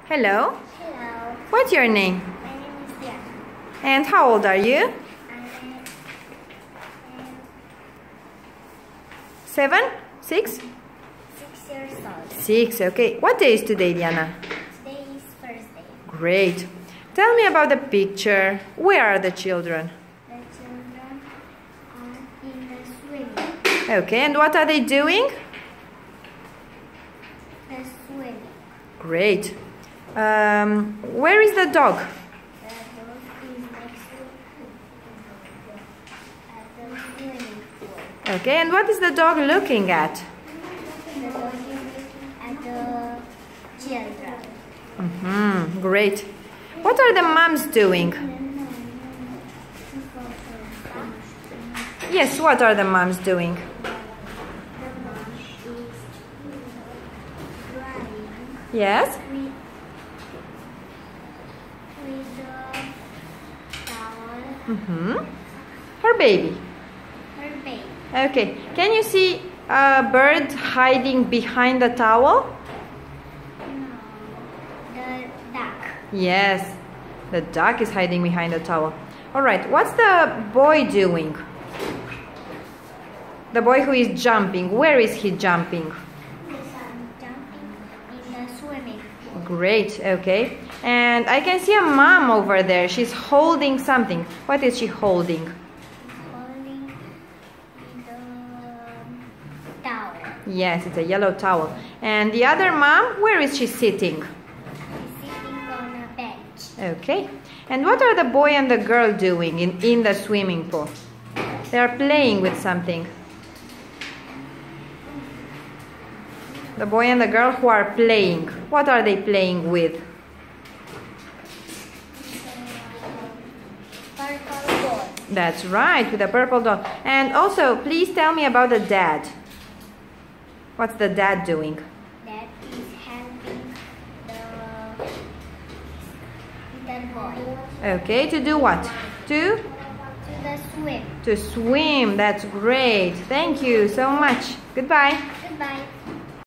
Hello. Hello. What's your name? My name is Diana. And how old are you? I'm 7? 6? 6 years old. 6, okay. What day is today, Diana? Today is Thursday. Great. Tell me about the picture. Where are the children? The children are in the swimming. Okay, and what are they doing? The swimming. Great. Where is the dog? The dog is next to at the swimming pool. Okay, and what is the dog looking at? The dog is looking at the children. Great. What are the moms doing? Yes, what are the moms doing? The mom is drying Yes? with the towel. Her baby. Her baby. Okay, can you see a bird hiding behind the towel? No. The duck. Yes, the duck is hiding behind the towel. Alright, what's the boy doing? The boy who is jumping, where is he jumping? Jumping in the swimming pool. Great, okay. And I can see a mom over there. She's holding something. What is she holding? Holding the towel. Yes, it's a yellow towel. And the other mom, where is she sitting? He's sitting on a bench. Okay. And what are the boy and the girl doing in the swimming pool? They are playing with something. The boy and the girl who are playing. What are they playing with? Purple ball. That's right, with a purple doll. And also, please tell me about the dad. What's the dad doing? That is helping the little boy. Okay, to do what? To The swim. swim. That's great. Thank you so much. Goodbye. Goodbye.